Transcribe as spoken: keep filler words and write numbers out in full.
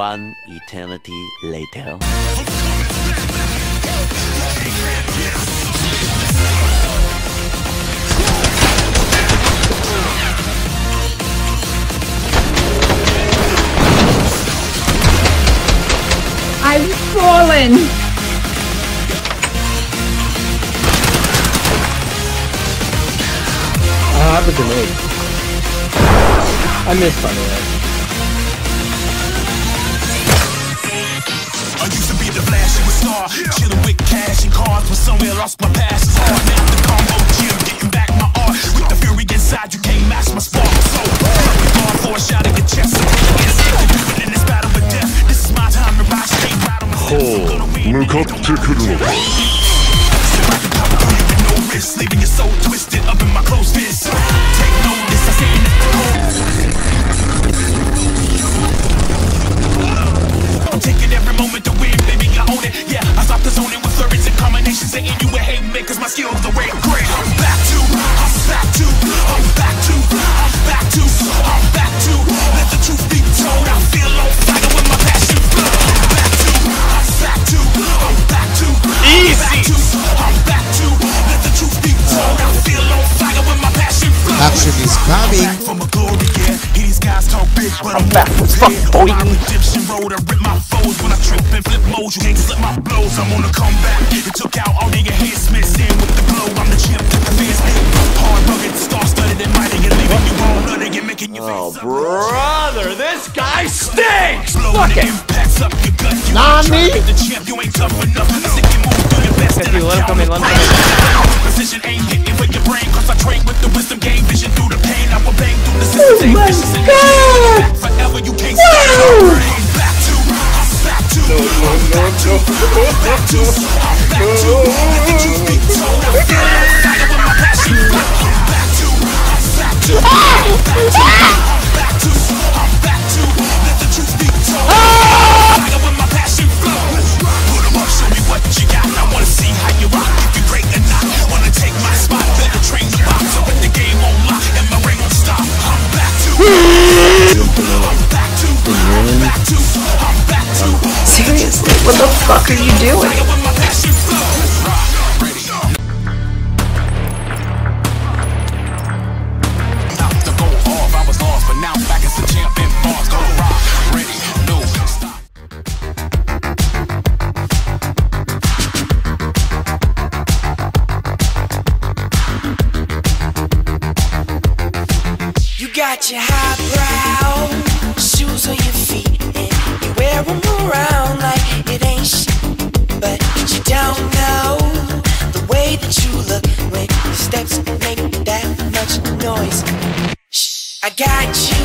One eternity later. I've fallen! I have a grenade. I missed by the way. I used to be the flash of a star, chillin' with cash and cars, but somewhere lost my past. It's hard now the combo gym, getting back my art. With the fury inside, you can't match my spark. So, going for a shot at your chest. So, in this battle with death, this is my time to rise straight right on my steps. I'm gonna win. 向かってくるのか。 Leaving your soul twisted up in my close fist. Take notice, I say I'm taking every moment to win, baby, I own it. Yeah, I stopped the zoning with flurries and combinations, saying you would hate me, cause my skills are way great. I'm back to, I'm back to, I'm back to, I'm back to, I'm back to. Let the truth be told, I feel on fire with my passion flow. I'm back to, I'm back to, I'm back to, I'm back to, I'm back to. Let the truth be told, I feel on fire with my passion flow. Action is coming. I'm back for my glory, yeah. These guys talk big, but I'm, I'm back for fuck, boy. My redemption road, I rip my foes when I trip and flip modes. You can't slip my blows. I'm on the comeback. It took out all nigga heads, mixed in with the glow. I'm the champ, took the fans in. Hard, rugged, star-studded, and mighty, and leaving you all nutted and making you Oh, face up. brother, this guy stinks! Fuck it. Impacts up your gut. You ain't trying to be the champ, you ain't tough enough. I think you move through your best. Let him come in, let him come in. Precision ain't hitting with your brain, cause I train with the wisdom, gain vision through the pain. I will bang through the system. Oh my God! Forever you can't stop. Back to, back to, No, no, no, no. back to, back to. Let the truth be told, I feel on fire with my passion. Back to, back to, back to, back to. Let the truth be told, fire with my passion flow. Put 'em up, show me what you got. I wanna see how you rock, if you're great or not. Wanna take my spot, better train the box. So with the game on lock and my ring on stop. I'm back to, I'm back to, I'm back to, I'm back to. Seriously, what the fuck are you doing? Fire with my passion flow. Ready. Not to go off, I was lost, but now back as the champ in bars. Go rock, ready, no stop. You got your highbrow shoes on your feet, and you wear them around like it ain't shit. But you don't know the way that you look when your steps make that much noise. Shh, I got you